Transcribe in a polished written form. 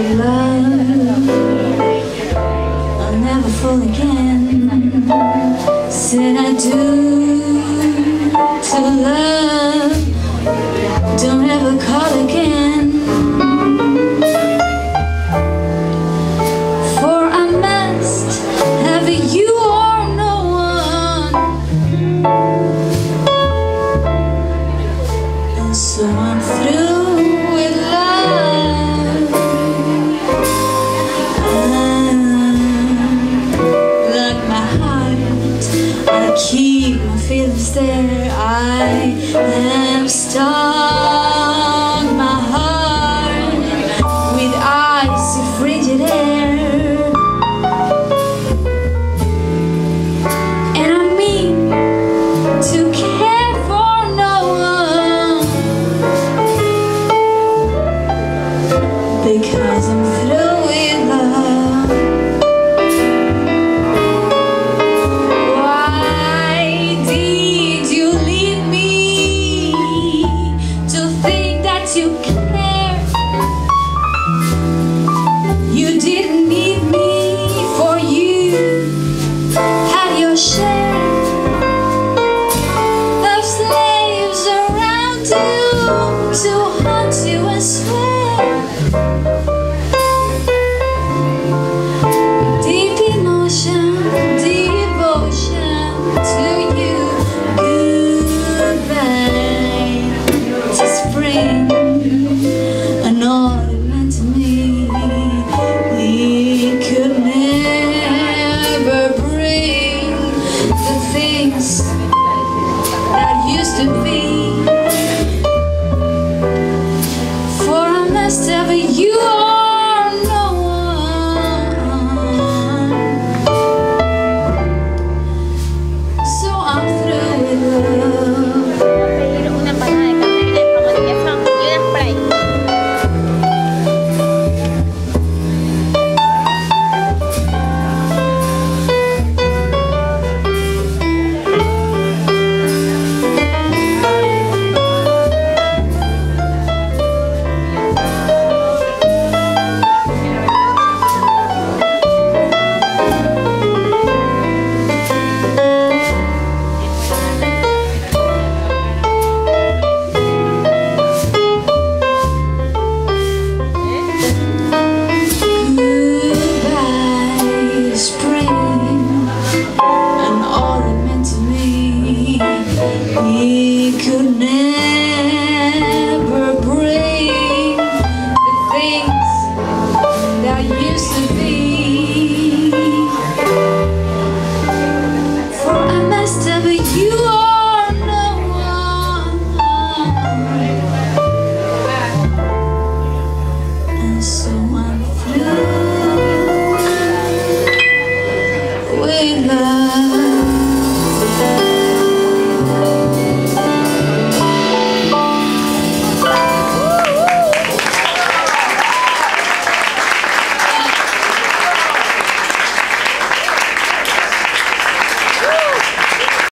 with love, I'll never fall again. Said I do to love, don't ever call again. For I must have you or no one, and so I'm through with love. Like my heart, I keep my feelings there. I am stuck, my heart, with icy frigid air. And I mean to care for no one, because I'm through with love. Why did you leave me to think that you care? You didn't need me, for you had your share of slaves around you to hunt you and swear. Deep emotion, devotion to you. Goodbye to spring, and all it meant to me. It could never bring the things that used to be. For I must have you all.